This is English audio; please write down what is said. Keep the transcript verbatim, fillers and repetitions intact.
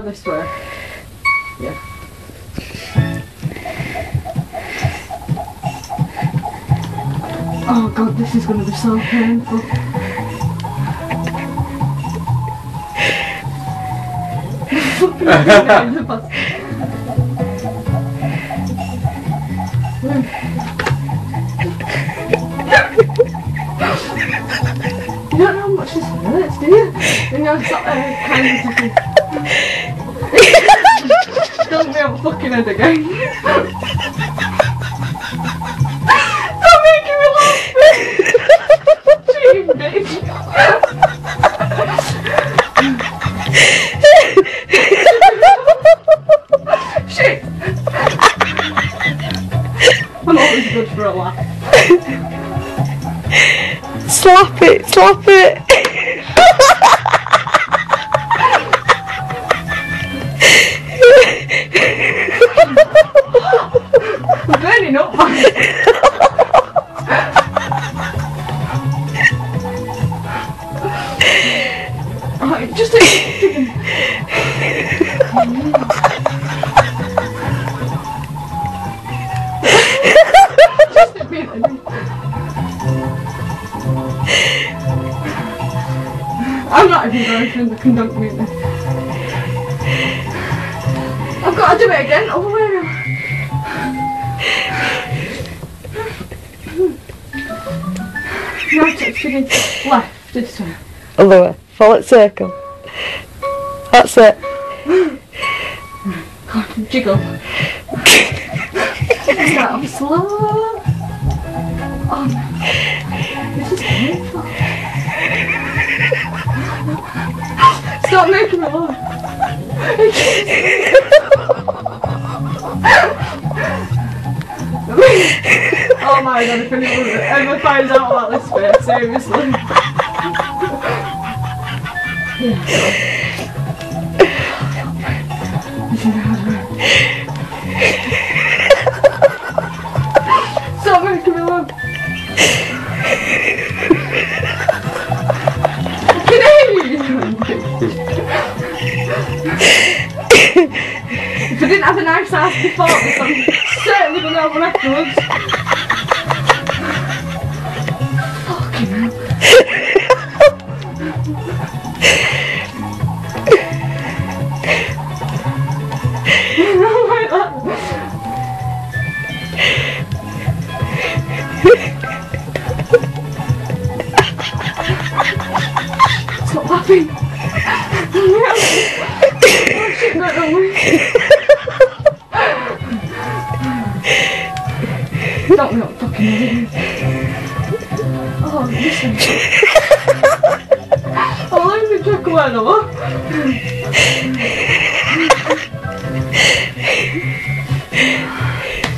This way. Yeah. Oh god, this is gonna be so painful. Fucking in the bus. You don't know how much this hurts, do you? And you're sat there kind of thinking, don't be on fucking head again. Stop making me laugh! Cheating bitch! Shit! I'm always good for a laugh. Slap it, slap it. I'm burning up, man. Right, just take it. Just a bit. I'm not even going for the conduct me. I've got to do it again. Other way around. Right, it's spinning left this way. Other way. Follow it circle. That's it. God, jiggle. Start slow. Oh no. This is painful. Stop making me laugh. Oh my god, if anyone ever finds out about this face, seriously. Stop making me laugh. Can I hear you? If I didn't have a nice ass before this, I'm certainly going to have one afterwards. Fucking hell. Not like that. Stop laughing. Oh shit, not wrong way. Stop me up fucking idiot. Oh, listen. Oh, let me check away now, huh?